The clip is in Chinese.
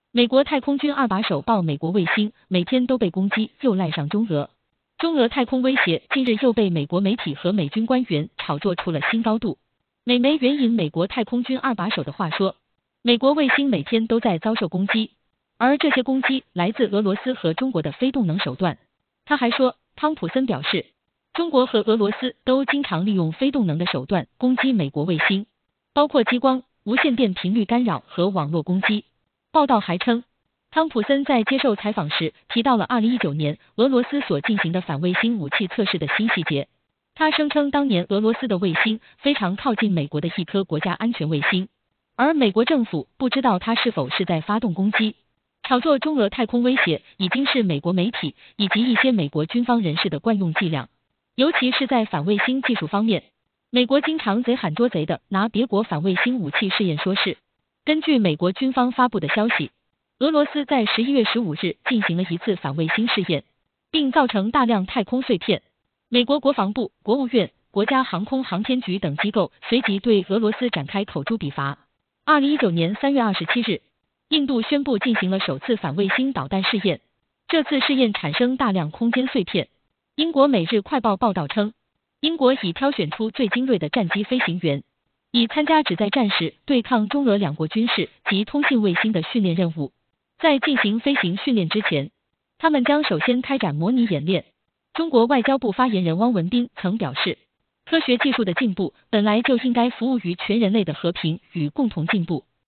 美国太空军二把手报美国卫星每天都被攻击，又赖上中俄。中俄太空威胁近日又被美国媒体和美军官员炒作出了新高度。美媒援引美国太空军二把手的话说，美国卫星每天都在遭受攻击，而这些攻击来自俄罗斯和中国的非动能手段。他还说，汤普森表示，中国和俄罗斯都经常利用非动能的手段攻击美国卫星，包括激光、无线电频率干扰和网络攻击。报道还称，汤普森在接受采访时提到了2019年俄罗斯所进行的反卫星武器测试的新细节。他声称，当年俄罗斯的卫星非常靠近美国的一颗国家安全卫星，而美国政府不知道他是否是在发动攻击。炒作中俄太空威胁已经是美国媒体以及一些美国军方人士的惯用伎俩，尤其是在反卫星技术方面，美国经常贼喊捉贼的拿别国反卫星武器试验说事。根据美国军方发布的消息，俄罗斯在11月15日进行了一次反卫星试验，并造成大量太空碎片。美国国防部、国务院、国家航空航天局等机构随即对俄罗斯展开口诛笔伐。2019年3月27日，印度宣布进行了首次反卫星导弹试验，这次试验产生大量空间碎片。英国《每日快报》报道称，英国已挑选出最精锐的战机飞行员，以参加只在战时对抗中俄两国军事及通信卫星的训练任务。在进行飞行训练之前，他们将首先开展模拟演练。中国外交部发言人汪文斌曾表示，科学技术的进步本来就应该服务于全人类的和平与共同进步。